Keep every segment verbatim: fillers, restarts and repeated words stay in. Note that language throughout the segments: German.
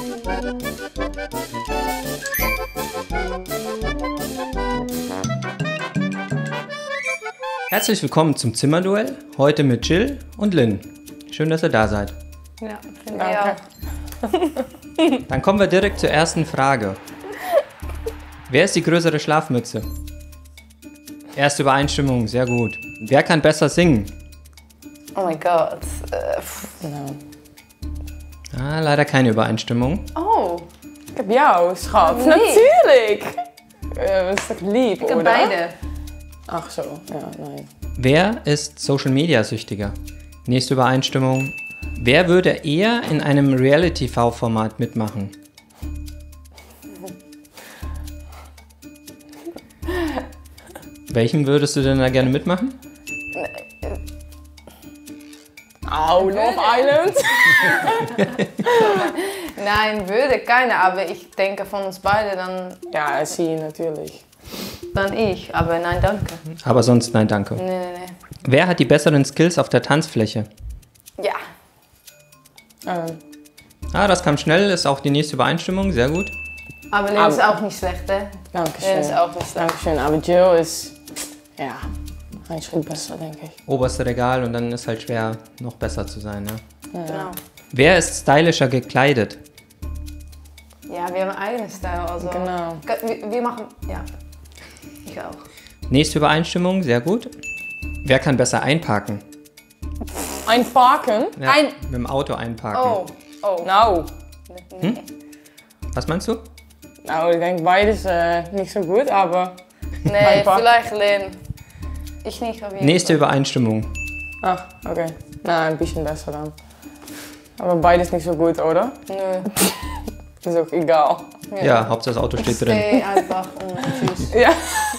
Herzlich willkommen zum Zimmerduell, heute mit Jill und Lynn. Schön, dass ihr da seid. Ja, finde ich auch. Dann kommen wir direkt zur ersten Frage. Wer ist die größere Schlafmütze? Erste Übereinstimmung, sehr gut. Wer kann besser singen? Oh mein Gott. Uh, no. Ah, leider keine Übereinstimmung. Oh. Ik heb jou, schat. Nee. Natuurlijk. Uh, dat is toch lieb, Ik heb oder? beide. Ach so, ja, nein. Wer ist Social Media süchtiger? Nächste Übereinstimmung. Wer würde eher in einem Reality-T V-Format mitmachen? Welchen würdest du denn da gerne mitmachen? Au, Love Island. Nein, würde keiner, aber ich denke von uns beide dann, Ja, zie je natürlich. dann ich. Aber nein, danke. Aber sonst nein, danke. Nee, nee, nee. Wer hat die besseren Skills auf der Tanzfläche? Ja. Ähm, Ah, das kam schnell, ist auch die nächste Übereinstimmung, sehr gut. Aber Lynn ist auch nicht schlecht, hè? Dankeschön. Lynn ist auch nicht schlecht. Dankeschön. Aber Jill ist, ja, ein Schritt besser, denke ich. Oberste Regal und dann ist halt schwer, noch besser zu sein. Ne? Genau. Wer ist stylischer gekleidet? Ja, wir haben einen eigenen Style. Also. Genau. Wir, wir machen, ja. Ich auch. Nächste Übereinstimmung, sehr gut. Wer kann besser einparken? Einparken? Ja, Ein- mit dem Auto einparken. Oh, oh. Nou, Nee. Was meinst du? nou, ik denk beides uh, niet zo goed, aber... Nee, Einparken. vielleicht Lynn. Ich nicht, auf jeden Nächste Fall. Übereinstimmung. Ach, oké. Nou, ein bisschen besser dann. Aber beides nicht so gut, oder? Nö. Ist auch egal. Ja, Hauptsache das Auto steht drin. Stay einfach und tschüss. Ja.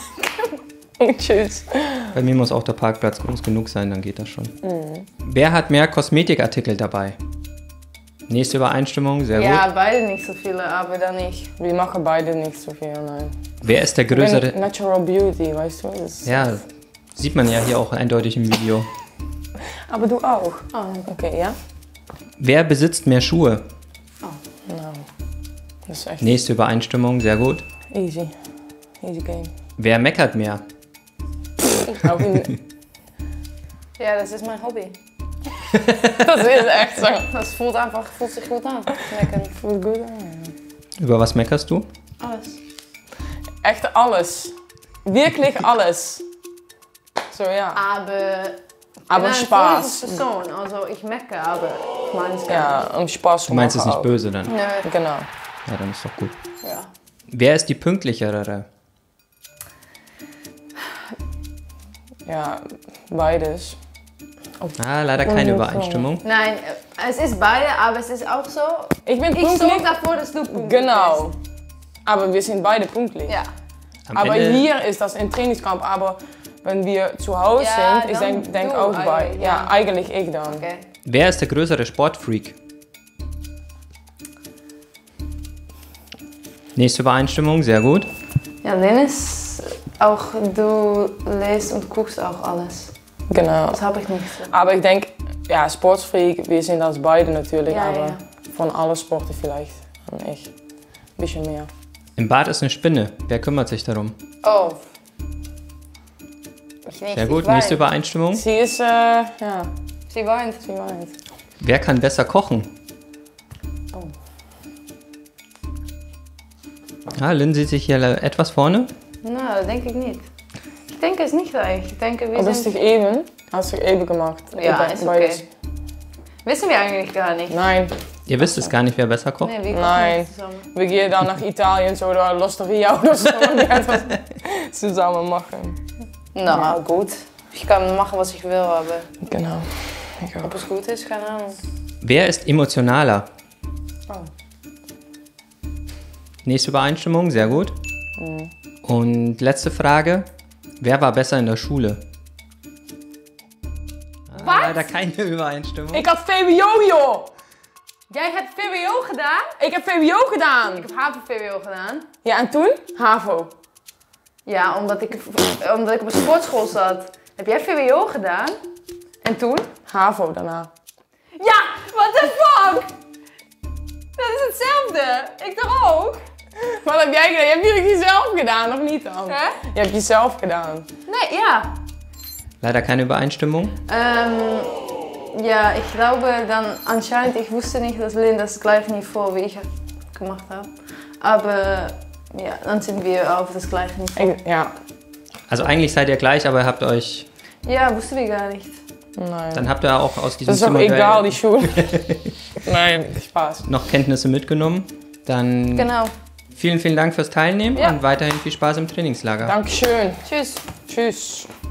Tschüss. Bei mir muss auch der Parkplatz groß genug sein, dann geht das schon. Wer hat mehr Kosmetikartikel dabei? Nächste Übereinstimmung, sehr Ja, gut. beide nicht so viele, aber dann ich. Wir machen beide nicht so viel, nein. Wer ist der Ik ben größere... Natural Beauty, weißt du? Das Ja, sieht man ja hier auch eindeutig im Video. Aber du auch. Oh, Oké, ja? Wer besitzt mehr Schuhe? Nou, dat is echt Nächste Übereinstimmung, sehr gut. easy. Easy game. Wer meckert mehr? Auch in, ja, das ist mein Hobby. dat is echt zo. Das fühlt einfach, fühlt sich gut an. Meckern. Voelt goed aan. Über was meckerst du? Alles. Echt alles. Wirklich alles. So ja. Aber. Aber ich bin Spaß. eine Person, also ich mecke, aber ich meine es Ja, um Spaß Du zu meinst es machen nicht auch. böse dann? Nö. Genau. Ja, dann ist doch gut. Ja. Wer ist die pünktlichere? Ja, beides. Ah, leider keine Oh, Übereinstimmung. Nein, es ist beide, aber es ist auch so. Ich bin Ich sorge pünktlich. dafür, dass du pünktlich Genau. bist. Aber wir sind beide pünktlich. Ja. Am Aber Ende- hier ist das im Trainingskamp. Aber wenn wir zu Hause Ja, sind, ich dann denk, denk du auch bei. eigentlich, Ja, ja. eigentlich ich dann. Okay. Wer ist der größere Sportfreak? Nächste Übereinstimmung, sehr gut. Ja, Dennis, auch du lest und guckst auch alles. Genau. Das habe ich nicht so. Aber ich denke, ja, Sportfreak, wir sind das beide natürlich. Ja, aber ja. von allen Sporten vielleicht. Und ich. Ein bisschen mehr. Im Bad ist eine Spinne. Wer kümmert sich darum? Oh. Ich nicht. Sehr gut, ich weine. nächste Übereinstimmung. Sie ist, äh, ja, Sie weint. sie weint. Wer kann besser kochen? Oh. Ah, Lynn sieht sich hier etwas vorne. Na, das denke ich nicht. Ich denke es nicht eigentlich. Ich denke, wir Aber das ist sind... doch eben. Hast du eben gemacht. Ja, Ich ist denk, okay. Wissen wir eigentlich gar nicht. Nein, Ihr wisst es gar nicht, wer besser kocht. Nee, wir kochen Nein. nicht zusammen. wir gehen dann nach Italien so oder L'Osteria oder so und wir etwas zusammen machen. Na gut. Ich kann machen, was ich will, aber Genau. Ich auch. ob es gut ist, keine Ahnung. Wer ist emotionaler? Oh. Nächste Übereinstimmung, sehr gut. Und letzte Frage. Wer war besser in der Schule? Ah, Was? leider keine Übereinstimmung. Ik had V W O, joh! Jij hebt V W O gedaan? Ik heb V W O gedaan. Ik heb HAVO-V W O gedaan. Ja, en toen? HAVO. Ja, omdat ik, omdat ik op een sportschool zat. Heb jij V W O gedaan? En toen? HAVO daarna. Ja, what the fuck? Dat is is hetzelfde. Ik toch ook? Wat heb jij gedaan? Je hebt jullie jezelf gedaan, of niet dan? Hè? Je hebt jezelf gedaan. Nee, ja. Leider keine Übereinstimmung. Ähm, ja, ich glaube dann anscheinend, ich wusste nicht, dass Lynn das gleiche Niveau wie ich gemacht habe. Aber ja, dann sind wir auf das gleiche Niveau. Ik, ja. Also eigentlich seid ihr gleich, aber ihr habt euch... Ja, wussten wir gar nicht. Nein. Dann habt ihr auch aus diesem Das ist doch Zimmerduell egal, die Schule. Nein, Spaß. noch Kenntnisse mitgenommen. Dann Genau. vielen, vielen Dank fürs Teilnehmen Ja. und weiterhin viel Spaß im Trainingslager. Dankeschön. Tschüss. Tschüss.